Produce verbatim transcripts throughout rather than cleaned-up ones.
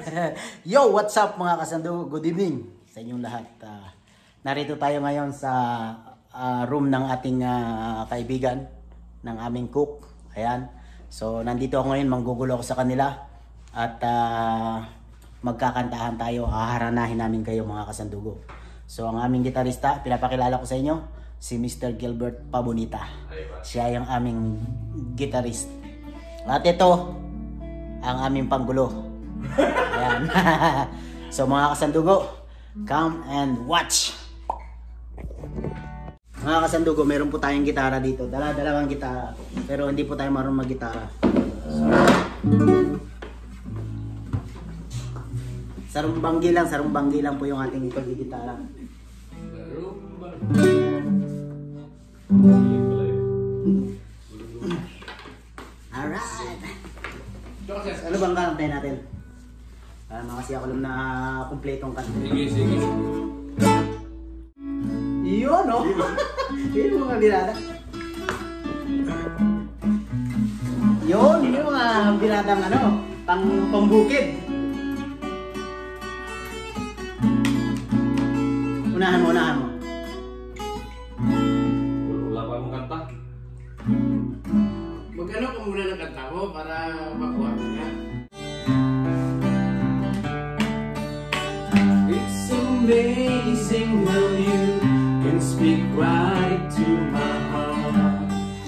Yo, what's up mga kasandugo? Good evening sa inyong lahat. Uh, narito tayo ngayon sa uh, room ng ating uh, kaibigan, ng aming cook. Ayan. So, nandito ako ngayon, manggugulo ako sa kanila. At uh, magkakantahan tayo, haharanahin namin kayo mga kasandugo. So, ang aming gitarista, pinapakilala ko sa inyo, si Mister Gilbert Pabonita. Siya yung aming gitarist. At ito, ang aming panggulo. Ayan. So mga kasandugo, come and watch. Mga kasandugo, meron po tayong gitara dito. Dala-dalawang gitara. Pero hindi po tayo marunong mag-gitara. So, sarumbanggi lang, sarumbanggi lang po yung ating pag-gitara. Alright. Ano bang kakantay natin? Para makasi ako alam na kumpletong kanta. Sige, sige. Yun, no? Yun mga birada. Yun, yun yung mga biradang ano, pang pambukid. Unahan mo, unahan mo. Wala pa akong kanta. Mag-ano ka muna ng kanta mo para makuha ka na. It's amazing how you can speak right to my heart.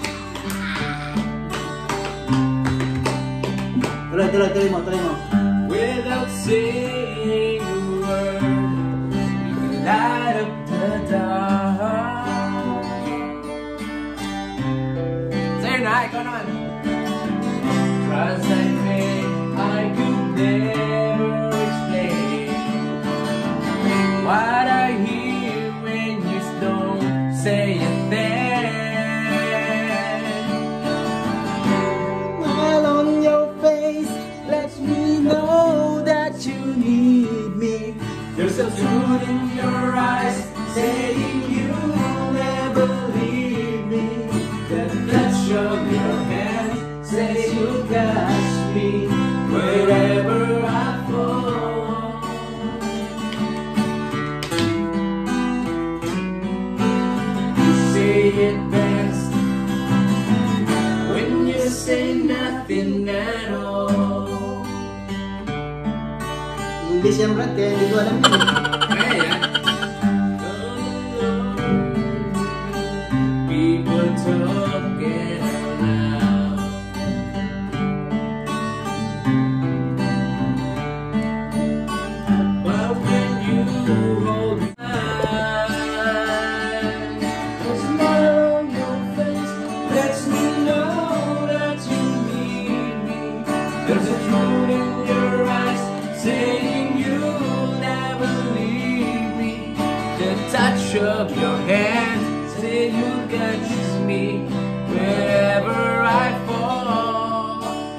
Tuloy, tuloy, tuloy mo, tuloy mo. Without saying a word, you can light up the dark. Sa'yo na, ikaw naman. Cause I think I could never explain what I hear when you don't say a thing. Smile on your face lets me know that you need me. There's a truth in your eyes saying you'll never leave me. The touch of your hand says you'll catch me wherever I fall. You say it best when you say nothing at all. English yan, Brad, kaya hindi ko alam yun. People talking around. But when you hold me, a smile on your face lets me know that you need me. There's a truth in your eyes saying you'll never leave me. The touch of your hand say you catch me wherever I fall.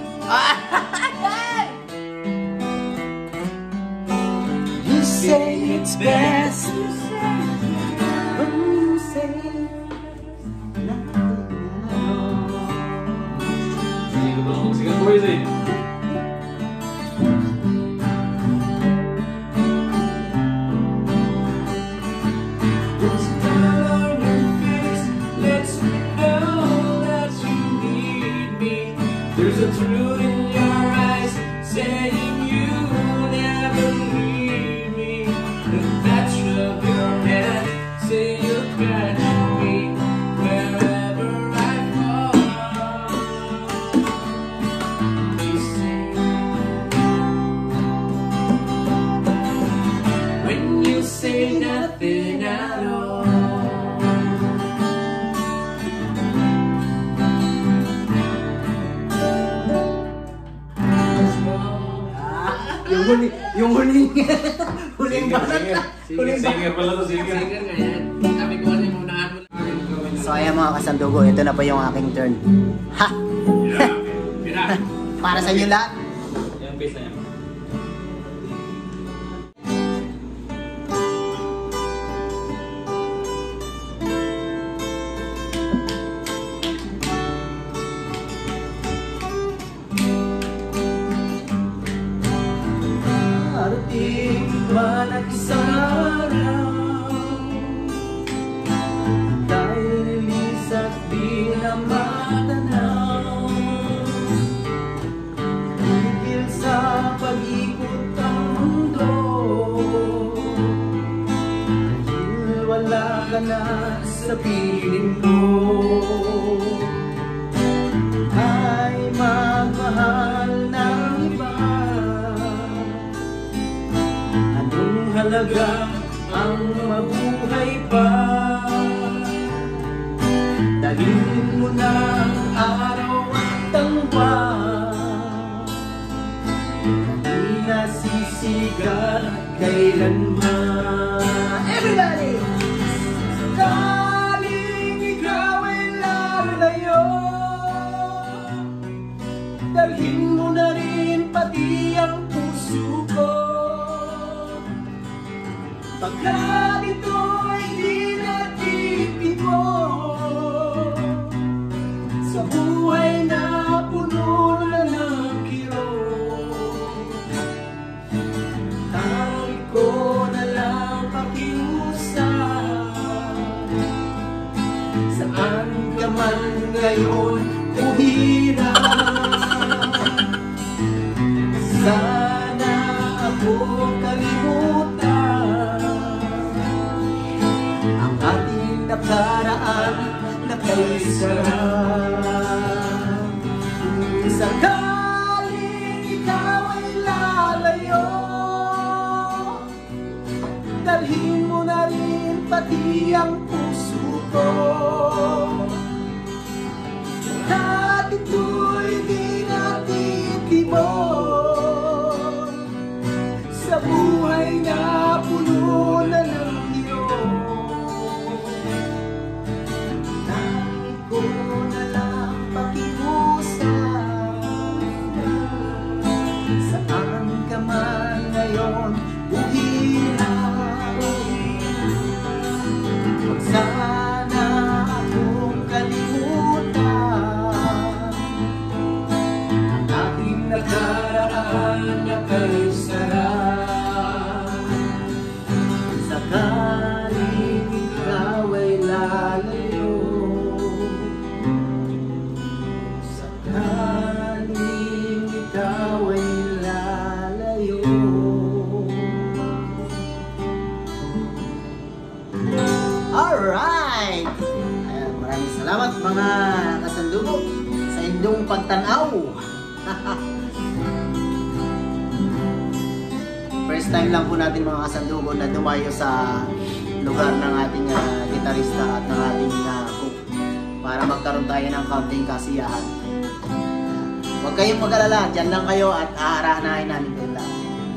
You say it's best when you say nothing at all. Sige ko ba? Sige ko boys eh. There's a truth in your eyes saying you'll never leave me. The touch of your hand say you'll catch me wherever I fall. You say when you say nothing at all. Yung huli, yung huling, huling banat na. Singer, singer pala to, singer. Singer nga yan. Sabi ko ano yung unahan mo. So ayan mga kasandugo, ito na pa yung aking turn. Ha! Pira. Para sa inyo lahat. Yung bass na yan. darating man ang isang araw, dahil lilis at di na matanaw. Tigil sa pag-ikot ang mundo, dahil wala ka na sa piling mo. Ay magmahal ng iba, anong halaga ang mabuhay pa? Dalhin mo na ang araw at tangwan, hindi nasisigat kailanman. Everybody! Sakaling ikaw ay lalayo, dalhin mo na rin pati ang puso ko. Pagkat ito'y di natitibo sa buhay na puno na ng kirot, tangi ko na lang pakiusap. Saan ka man ngayon o hirap, sana ako kalimutan ang ating nakaraan na kay sarap. Sakaling ikaw ay lalayo, dalhin mo na rin pati ang puso ko. At ito'y di natitibo sa buhay na puno na ng hirap, tangi ko na lang pakiusap. Saan ka man ngayon uhirap, huwag sana akong kalimutan ang ating nakaraan na kay sarap. Sakaling ikaw ay lalayo, sakaling ikaw ay lalayo. Alright! Ayan, maraming salamat mga kasandugo sa inyong pagtanaw. First time lang po natin mga kasandugo na dumayo sa lugar ng ating uh, gitarista at ng ating uh, cook para magkaroon tayo ng kaunting kasiyahan. Huwag kayong mag-alala, dyan lang kayo at aarahanahin namin kayo lang.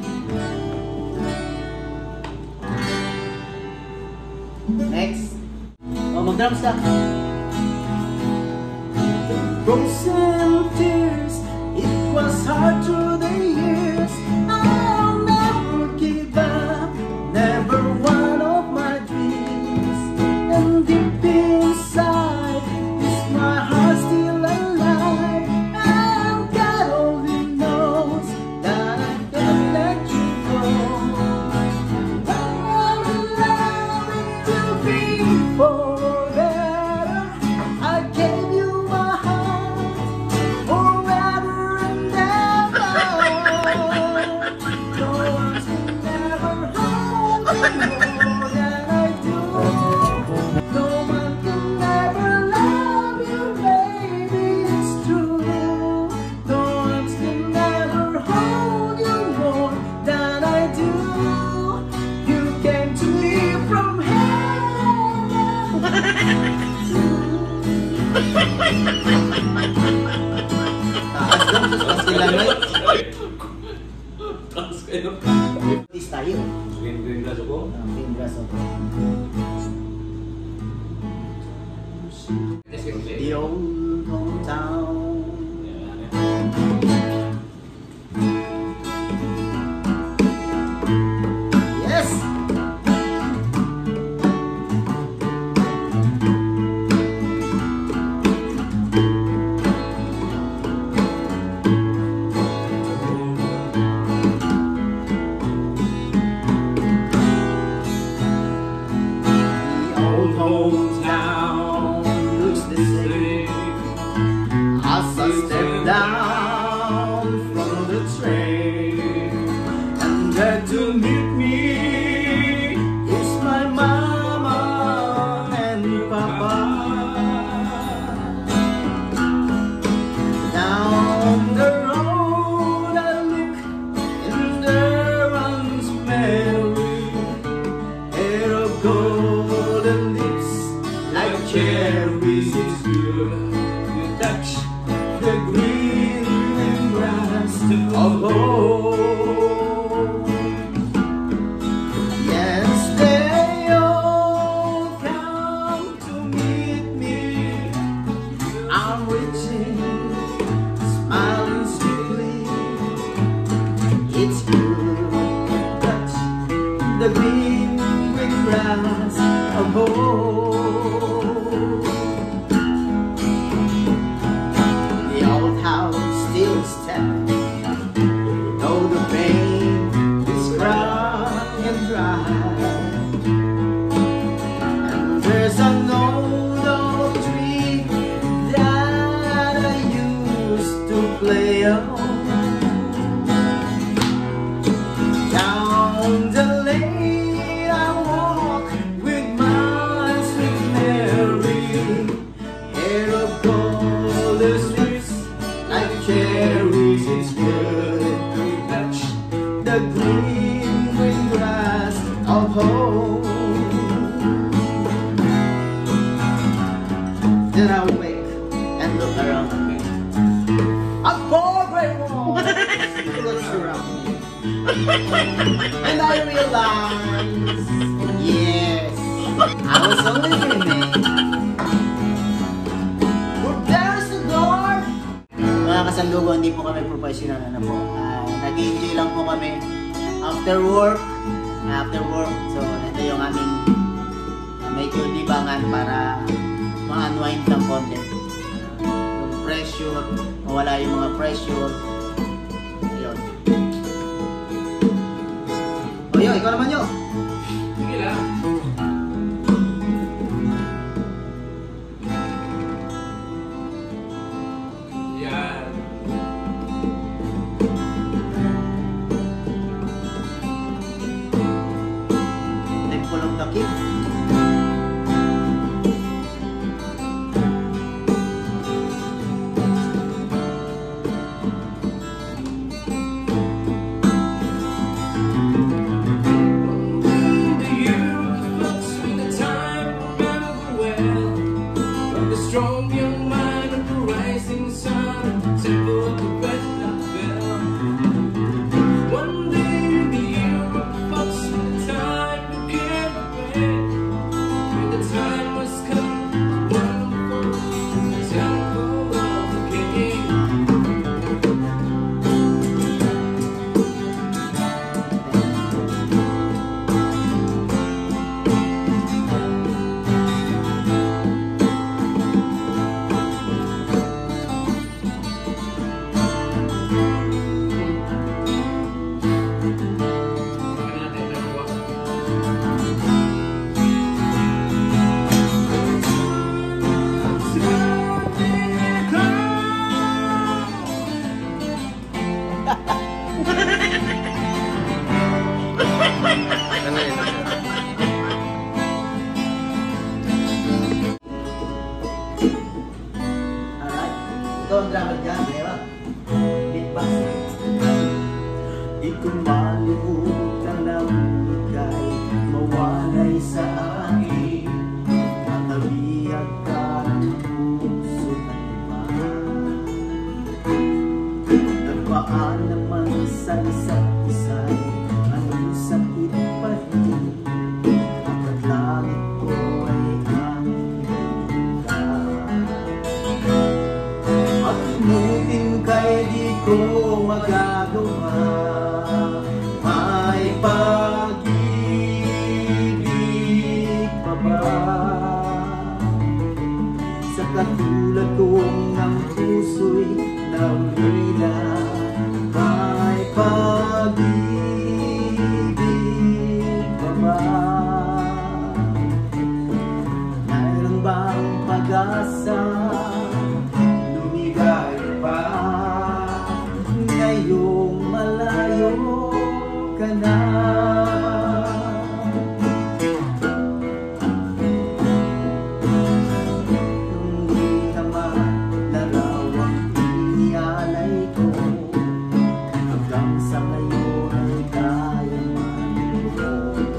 Next. O, mag-drums ka. Frozen tears, it was hard through the years. I'll never give up, never one of my dreams. And deep inside, is my heart still alive? And God only knows that I can't let you go. I'm in love with you before that. I gave you my heart forever and ever. No one can never hold me more than I do. No one can never love you, baby, it's true. No one can never hold you more than I do. You came to me from heaven. Taas lang, taas kailan na yun. Taas kayo. This tayo. Green, green glass ako. Ang fingers of Yes, yes, yes. the old hometown. Yes! glad to meet me is my mama and papa. Down the road I look and there runs Mary, hair of golden lips like cherries. It's good to touch the green grass of home. Yes, they all come to meet me. I'm reaching, smiling sweetly. It's good to touch the green, green grass of home. The old house still stands, though the paint is cracked and dry. And there's an old oak tree that I used to play on. Down the lane I walk with my sweet Mary, hair of golden lips like cherries. It's good to touch the green, green grass of home. Then I wake and look around me. A four gray walls look around me. And I realize, yes, I was only dreaming. But there's the door. Mga kasandugo, hindi po kami professional, ano po. Uh, nag-enjoy lang po kami after work. After work, so ito yung aming uh, medyo libangan para ma-unwind ng konti. Yung pressure, mawala yung mga pressure. Ayun. O yun, ikaw naman yun. Sige lang. Yan. Nagpulong takip. Strong young mind of the rising sun, simple to red that bell. One day in the year of the fox, when the time became away, when the time was come, wonderful, the temple of the king. Alright, ito ang drama dyan, di ba? Beatbox. Di ko malimutan ang ika'y mawalay sa akin. Nakabiyag ka ng puso ng iba. Nagpaan naman sa isa't isa'y anong sakit pa rin. At langit ko ay aming ka. At tumutin kay di ko magagawa. May pag-ibig pa ba sa katulad kong ang puso'y nawila? May pag-ibig pa ba? Mayroon bang pag-asa? Lumigay pa ngayong malayo ka na. Hindi naman dalawang inialay ko, hanggang sa ngayon ay kaya maniluto.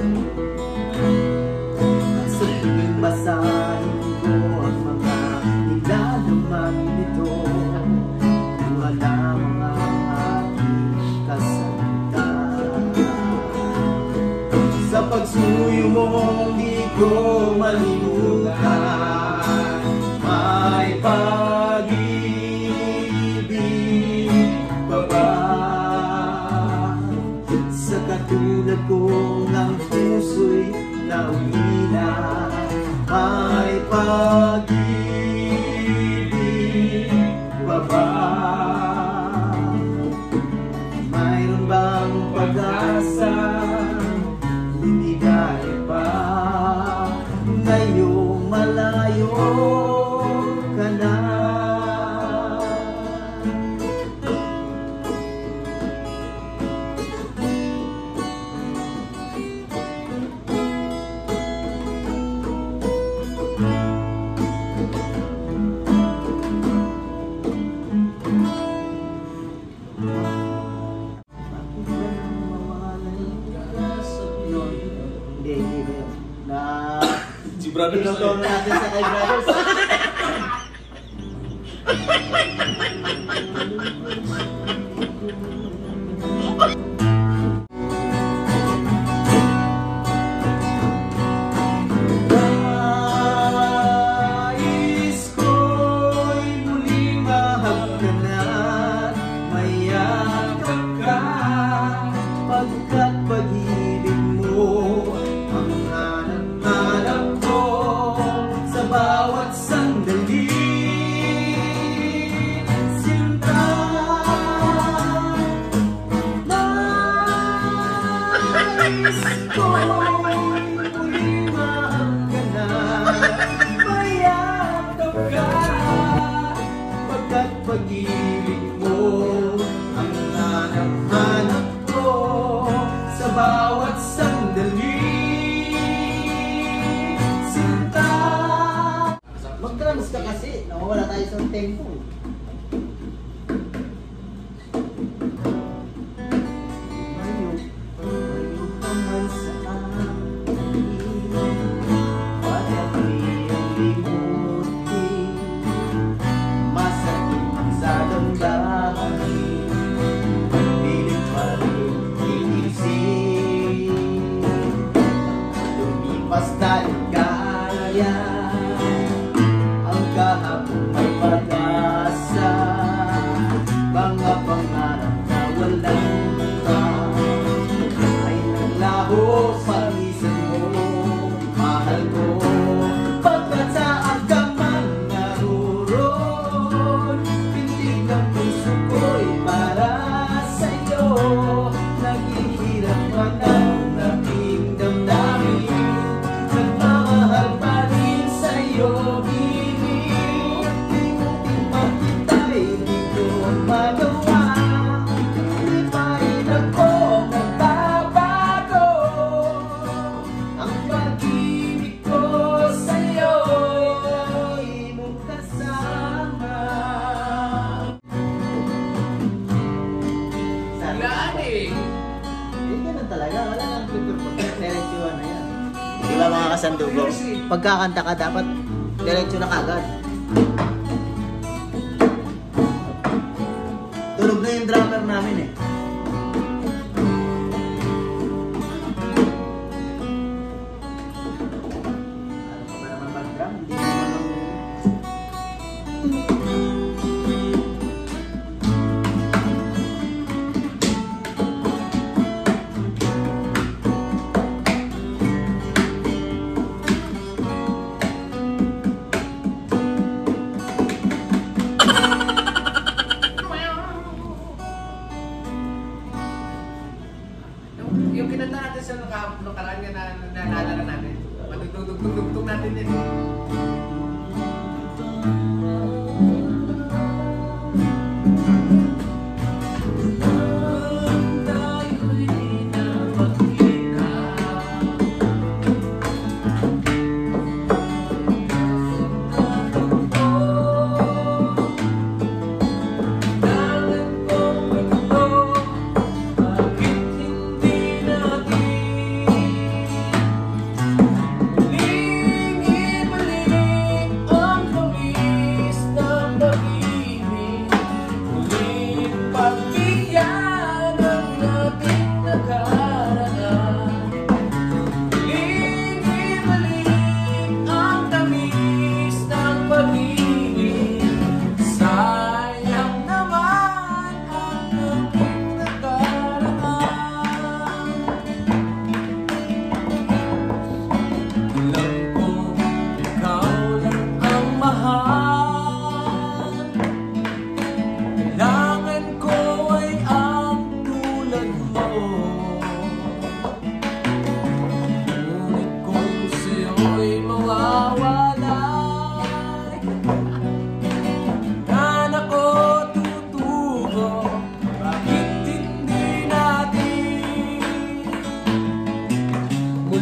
Sa tuwing basahin ko ang mga nilalaman nito, luha lamang ang aking kasagutan. Sa pagsuyo mo di ko malimutan, may pag-ibig pa ba? Sa katulad kong ang puso'y nauhina, may pag-ibig pa ba? Mayroon bang pag-asa? Hindi dahil pa ngayong malayo ka na. Hindi, hindi ba yun? Na Si Brothers tinutono natin sa kay Brothers. Nais ko'y muling mahagkanan, mayakap ka, pagkat pag-ibig mo ang hanap-hanap ko sa bawat sandali. Sinta, nais ko'y muling mahagkanan, mayakap ka, pagkat pag-ibig mo ang hanap-hanap ko sa bawat sandali. Sinta, mag-drums ka kasi, nawawala tayo sa tempo. Mayo, mayo pa man sa akin, pagkat iyong limutin, masakit sa damdamin, pilit pa rin iisip, lumipas na ligaya, ang kahapon may pag-asa, mga pangarap na walang iba ay naglaho sa isip mo, mahal ko, pagkat saan ka man naroon, pintig ang puso ko'y para sa'yo, naghihirap man ang aking damdamin, nagmamahal pa rin sa'yo, ibig, limutin man kita'y di ko magawa, hindi pa rin ako nagbabago, ang pag-ibig ko sa'yo'y mong kasama. Sabi Laan eh. eh, ganun talaga. Wala nang tutur pag diretsuhan na yan. Di ba mga kasandugo? Pagkakanta ka dapat diretso na kagad. Tulog na yung drummer namin eh. Alam ko ba naman mag-drum? Hindi naman ang... Yung, yung kinanta natin sa naka- nakaraan nga na na- naalala natin. Matutugtog-tugtog natin yun. Tayo'y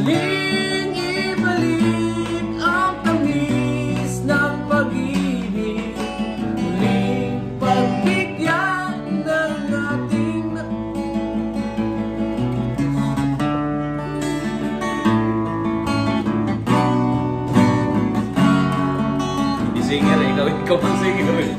Muling ibalik ang tamis ng pag-ibig, muling pagbigyan ng ating Hindi singer eh, ikaw, ikaw ang singer eh.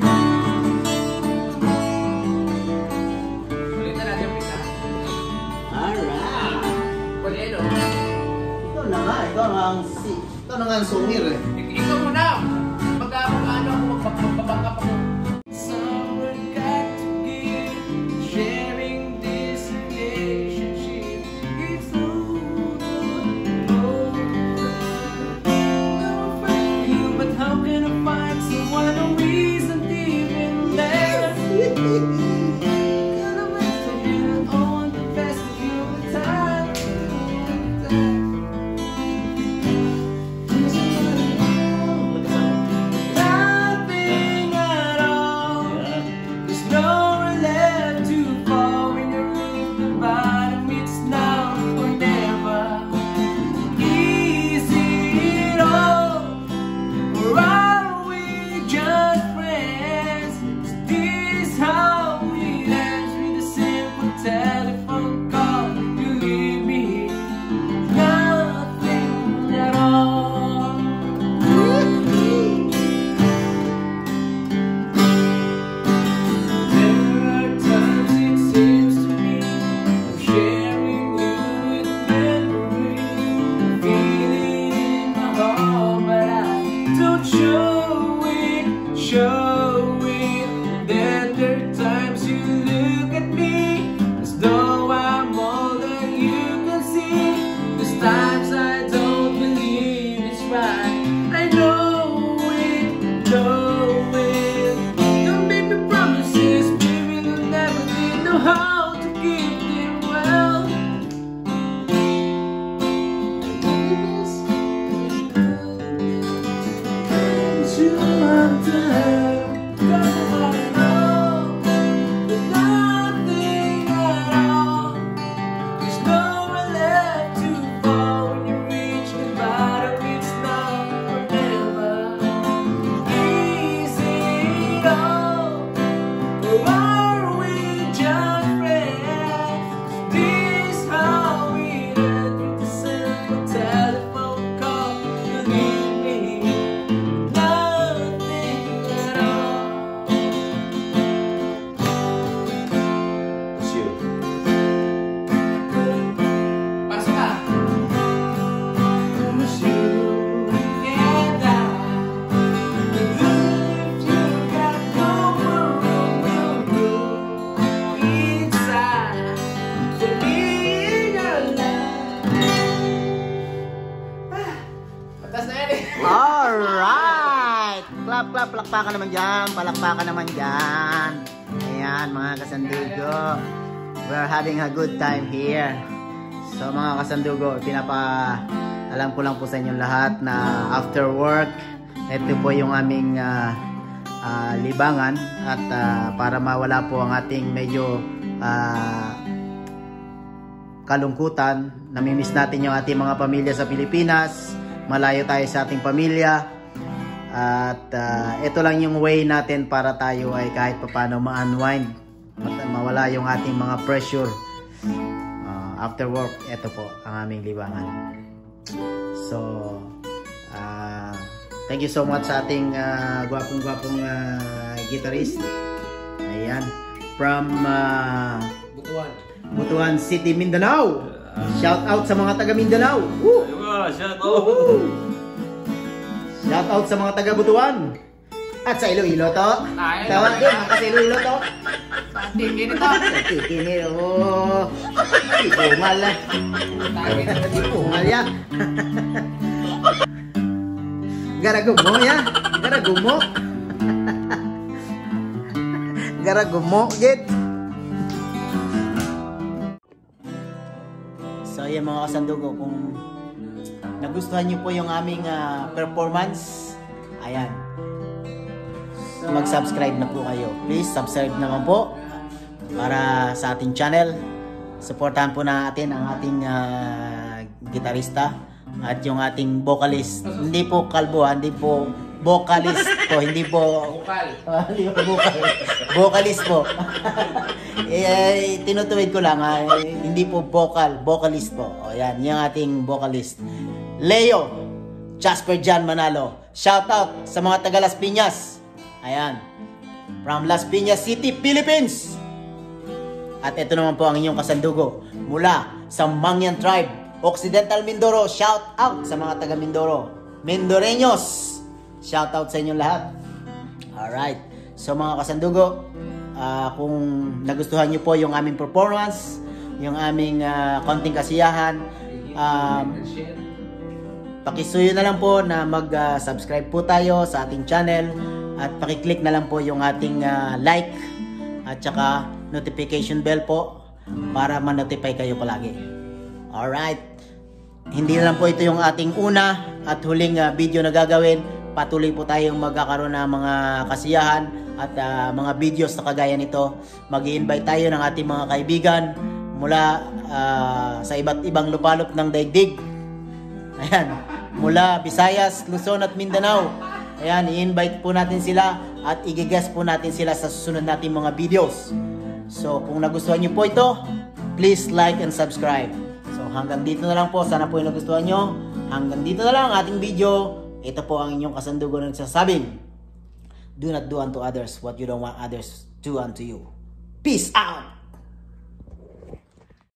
Ulitin natin yung pisa. Alright. Poleno. Ikaw na nga, ikaw na ang si, ikaw na nga ang sungir eh. Ik- Ikaw muna. Mag-ano ako, magbabangka pa ko. Someone got to give, sharing this relationship. It's through the road. Never find you, but how can I find someone who isn't even there? Gonna make some you on the best of you the time. Nothing at all. There's nowhere left to fall when you're in the bottom. It's now or never. Is it all, or are we just friends? Is this how it ends with a simple telephone call? You leave me nothing at all. There are times it seems to me I'm sharing you with memory, feeling in my heart, but I don't show it, show it. Then there are times you look at me as though I'm all that you can see. There's times I don't believe it's right. I know it, know it. Don't make me promises, baby, you'll never did know how to keep them well. Goodness, goodness, you under. 'Cause I wanna know that nothing at all. There's nowhere left to fall when you reach the bottom. It's now or never. Is it all, or are we just friends? This how we end with a simple telephone call. You leave me nothing at all. It's you. Pasok ka. Promise you and I, that if you got no more room, no room inside for me in your life. Patas na yan eh. Alright! Clap, clap, palakpakan naman dyan, palakpakan naman dyan. Ayan, mga kasandugo. We're having a good time here. So mga kasandugo, pinapa alam ko lang po sa inyong lahat na after work, ito po yung aming ah, ah, libangan at ah, para mawala po ang ating medyo ah, kalungkutan, namimiss natin yung ating mga pamilya sa Pilipinas, malayo tayo sa ating pamilya, at ah, ito lang yung way natin para tayo ay kahit papaano ma-unwind, mat- mawala yung ating mga pressure. Ah, after work, ito po ang aming libangan. So ah, thank you so much sa ating ah, gwapong-gwapong ah, guitarist. Ayan, from ah, Butuan. Butuan City, Mindanao. Shout out sa mga taga Mindanao. Woo! Ayun nga, shout out. Shout out sa mga taga Butuan. At sa Iloilo to. Ay, Tawag din mga sa Iloilo to. Tingin ito. Tikinir oh. Ipungal ah. Ipungal ya. Garagumo ya. Garagumo. Garagumo git. So yan mga kasandugo, kung nagustuhan niyo po yung aming ah, performance, ayan, mag-subscribe na po kayo. Please subscribe naman po para sa ating channel Supportahan po natin ang ating ah, gitarista at yung ating vocalist. Hindi po kalbo, ah, hindi po vocalist po, hindi po Bukal. Ah, hindi po vocal. Vocalist po. eh, tinutuwid ko lang, ah, hindi po vocal, vocalist po. O yan, yung ating vocalist. Leo, Jasper Jan Manalo. Shout out sa mga taga Las Piñas. Ayan. From Las Piñas City, Philippines. At ito naman po ang inyong kasandugo mula sa Mangyan Tribe, Occidental Mindoro. Shout out sa mga taga Mindoro. Mindoreños. Shout out sa inyong lahat. Alright. So mga kasandugo, ah, kung nagustuhan nyo po yung aming performance, yung aming ah, konting kasiyahan, um, pakisuyo na lang po na mag-subscribe po tayo sa ating channel at pakiclick na lang po yung ating ah, like at saka notification bell po para ma-notify kayo palagi. Alright. Hindi na lang po ito yung ating una at huling ah, video na gagawin. Patuloy po tayong magkakaroon ng mga kasiyahan at ah, mga videos na kagaya nito. Mag-i-invite tayo ng ating mga kaibigan mula ah, sa iba't ibang lupalop ng daigdig. Ayan, mula Visayas, Luzon at Mindanao. Ayan, i-invite po natin sila at i-guest po natin sila sa susunod nating mga videos. So, kung nagustuhan nyo po ito, please like and subscribe. So, hanggang dito na lang po. Sana po yung nagustuhan nyo. Hanggang dito na lang ang ating video. Ito po ang inyong kasandugo na nagsasabing, do not do unto others what you don't want others to do unto you. Peace out!